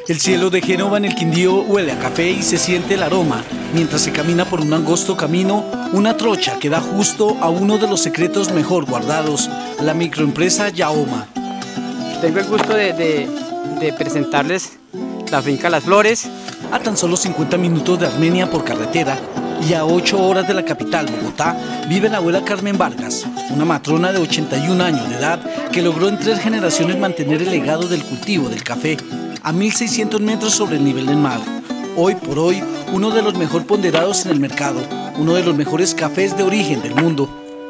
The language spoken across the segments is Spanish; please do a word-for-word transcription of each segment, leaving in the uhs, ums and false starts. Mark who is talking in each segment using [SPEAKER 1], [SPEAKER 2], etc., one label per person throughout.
[SPEAKER 1] El cielo de Génova en el Quindío huele a café y se siente el aroma. Mientras se camina por un angosto camino, una trocha que da justo a uno de los secretos mejor guardados, la microempresa Yaoma.
[SPEAKER 2] Tengo el gusto de, de, de presentarles la finca Las Flores.
[SPEAKER 1] A tan solo cincuenta minutos de Armenia por carretera y a ocho horas de la capital, Bogotá, vive la abuela Carmen Vargas, una matrona de ochenta y un años de edad que logró en tres generaciones mantener el legado del cultivo del café a mil seiscientos metros sobre el nivel del mar. Hoy por hoy, uno de los mejor ponderados en el mercado, uno de los mejores cafés de origen del mundo.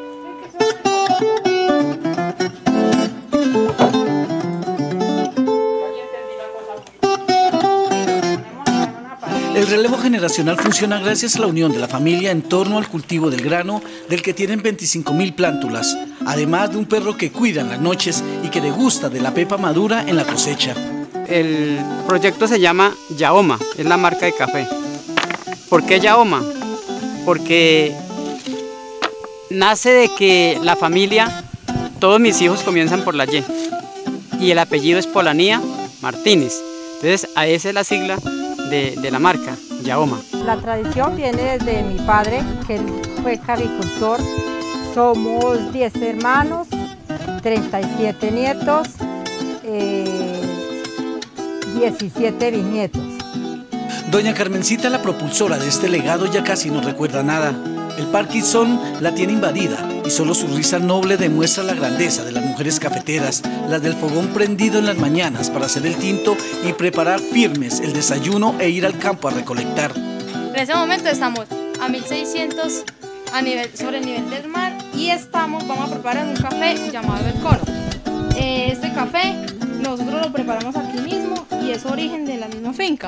[SPEAKER 1] El relevo generacional funciona gracias a la unión de la familia en torno al cultivo del grano, del que tienen veinticinco mil plántulas, además de un perro que cuida en las noches y que degusta de la pepa madura en la cosecha.
[SPEAKER 2] El proyecto se llama Yaoma, es la marca de café. ¿Por qué Yaoma? Porque nace de que la familia, todos mis hijos comienzan por la Y y el apellido es Polanía Martínez. Entonces, a esa es la sigla de, de la marca, Yaoma.
[SPEAKER 3] La tradición viene desde mi padre, que él fue caficultor. Somos diez hermanos, treinta y siete nietos, eh, diecisiete bisnietos.
[SPEAKER 1] Doña Carmencita, la propulsora de este legado, ya casi no recuerda nada. El Parkinson la tiene invadida y solo su risa noble demuestra la grandeza de las mujeres cafeteras, las del fogón prendido en las mañanas para hacer el tinto y preparar firmes el desayuno e ir al campo a recolectar.
[SPEAKER 4] En ese momento estamos a mil seiscientos a nivel, sobre el nivel del mar y estamos, vamos a preparar un café llamado el cono. Eh, este café nosotros lo preparamos aquí mismo y es origen de la misma finca.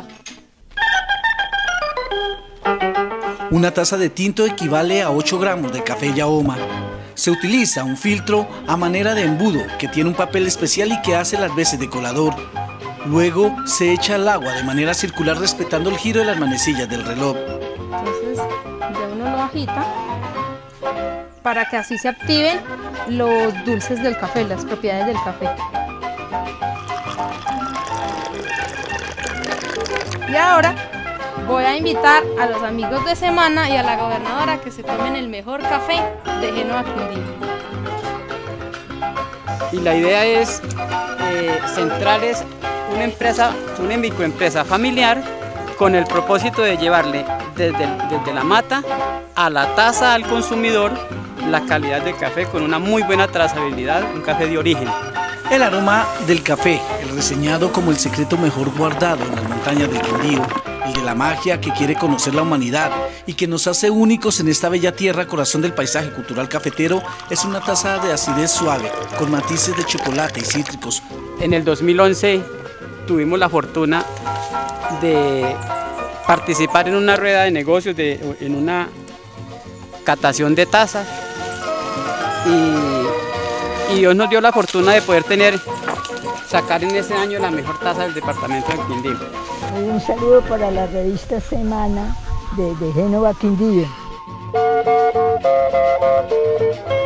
[SPEAKER 1] Una taza de tinto equivale a ocho gramos de café Yaoma. Se utiliza un filtro a manera de embudo que tiene un papel especial y que hace las veces de colador. Luego se echa el agua de manera circular respetando el giro de las manecillas del reloj.
[SPEAKER 4] Entonces ya uno lo agita para que así se activen los dulces del café, las propiedades del café. Y ahora voy a invitar a los amigos de semana y a la gobernadora que se tomen el mejor café de Génova Quindío.
[SPEAKER 2] Y la idea es eh, centrarles una empresa, una microempresa familiar con el propósito de llevarle desde, desde la mata a la taza al consumidor la calidad del café con una muy buena trazabilidad, un café de origen.
[SPEAKER 1] El aroma del café, el reseñado como el secreto mejor guardado en las montañas del Quindío, el de la magia que quiere conocer la humanidad y que nos hace únicos en esta bella tierra, corazón del paisaje cultural cafetero, es una taza de acidez suave, con matices de chocolate y cítricos.
[SPEAKER 2] En el dos mil once tuvimos la fortuna de participar en una rueda de negocios, de, en una catación de tazas, y, y Dios nos dio la fortuna de poder tener, sacar en ese año la mejor taza del departamento del Quindío.
[SPEAKER 5] Un saludo para la revista Semana de, de Génova Quindío.